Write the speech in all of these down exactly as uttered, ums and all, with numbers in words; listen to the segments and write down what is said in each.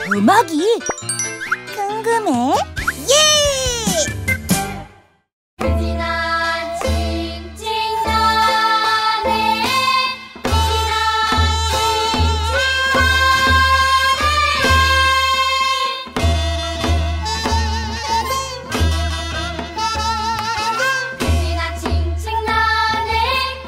음악이 궁금해? 예! 지나 칭칭 나네 지나 칭칭 나네 지나 칭칭 나네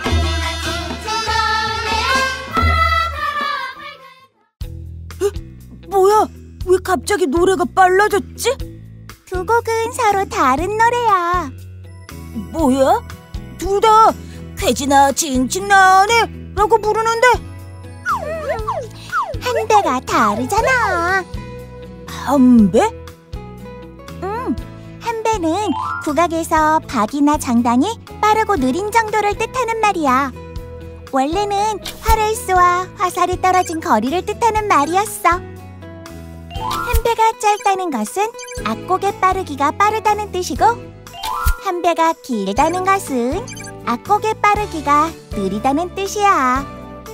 지나 칭칭 나네 뭐야? 왜 갑자기 노래가 빨라졌지? 두 곡은 서로 다른 노래야. 뭐야? 둘 다 쾌지나 칭칭나네 라고 부르는데 한 배가 다르잖아. 한 배? 응, 한 배는 국악에서 박이나 장단이 빠르고 느린 정도를 뜻하는 말이야. 원래는 활을 쏘아 화살이 떨어진 거리를 뜻하는 말이었어. 한 배가 짧다는 것은 악곡의 빠르기가 빠르다는 뜻이고, 한 배가 길다는 것은 악곡의 빠르기가 느리다는 뜻이야.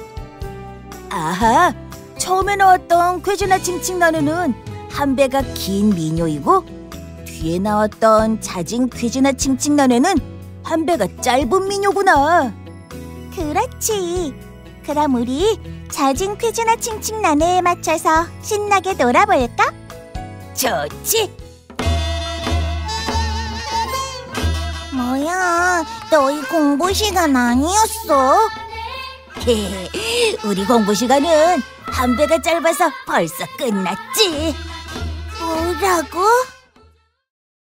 아하, 처음에 나왔던 쾌지나 칭칭나네는 한 배가 긴 민요이고, 뒤에 나왔던 자진 쾌지나 칭칭나네는 한 배가 짧은 민요구나. 그렇지. 그럼 우리 자진 퀴즈나 칭칭나네에 맞춰서 신나게 놀아볼까? 좋지? 뭐야, 너희 공부 시간 아니었어? 우리 공부 시간은 한 배가 짧아서 벌써 끝났지. 뭐라고?